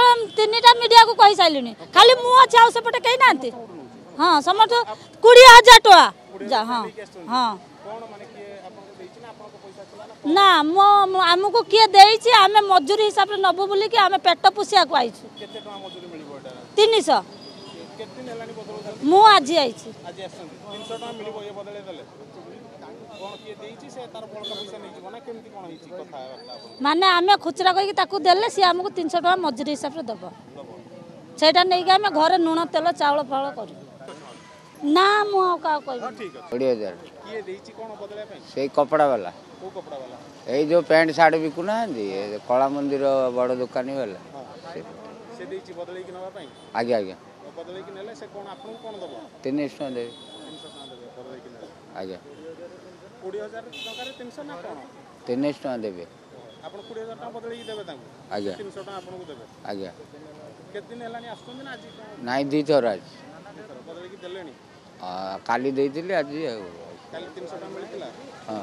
तीनटा मीडिया को कही सारे खाली मु अच्छे आउ सेपटे कही ना हाँ समर्थ 20,000 टका हाँ हाँ ना आमको किए देछि आमे मजूरी हिसाब से नबु बोली कि आमे पेट पोसिया को आइछु 300 मु आज आइछि माने आमे खुचरा कहि ताकू देले सी हमको 300 टका मजूरी हिसाब से दबो सेटा नै कि आमे घरे नून तेल चावल फावल करू ना मु का कहबो 20,000 किए देछि कोन बदले पे से कपड़ा वाला को कपड़ा वाला ए जो पैंट शर्ट बिकु ना कला मंदिर बड़ दुकानी वाला से देछि बदले कि नवा पई आगे आगे बदले कि नेले से कोन आपन कोन दबो 300 टका दे 300 टका देबे बदले कि नेले आगे 20,000 टका रे 300 ना कोन 300 टका देबे आपन 20,000 टका बदले कि देबे तांको आगे 300 टका आपन को देबे आगे केत दिन हेलानी आस्तुन ना आज नाइ दी थोर आज बदले कि देलेनी काली देइतिले आज काली 300 टका मिलतिला हां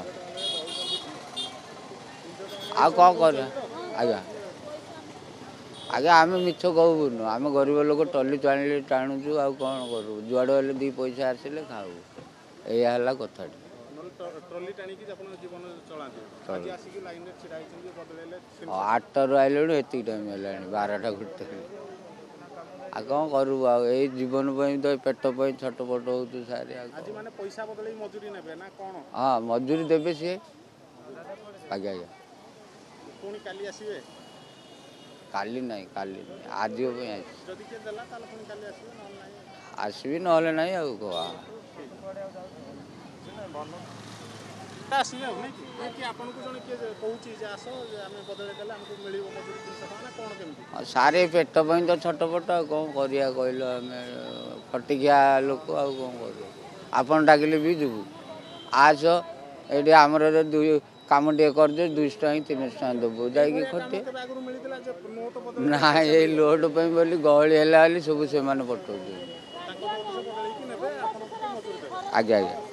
आ कौन कर आज्ञा आगे आम मिछ कहून आम गरीब लोक टली टाणी टाणुचु आ कौन करूँ जुआड़ हेल्ले 2 पैसा आसिले खाऊ या कथा ट्रली टाणी जीवन चलाते 8 रु आइलु एति टाइम है 12टा घुटे आ कौन करूँ आ जीवन तो पेट छटपट हो सारे पैसा बदल मजूरी ने ना कौन हाँ मजूरी देवे सी आज्ञा आज्ञा पुणी काली आसीबे काली नहीं काली आज जदी के देला ताले पुणी काली आसीबे न नहीं आसीबे न होले नहीं आ को आसीबे नहीं कि आपन को जने के कहूची जे आसो जे हमें बदले देला हमको मिलिबो मजूरी 300 टका ना कोन केमती सारे पेट पई तो छटपट कोन करिया कहलो हमें फटिकिया लोक आ कोन करिया आपन डाकिले भी जबू आज एडी हमर काम टे कर दे 200 टका 300 टका देबो जाई खटे ना ये लोड पे बोली गहली हैला सब से माने पटो आगे आगे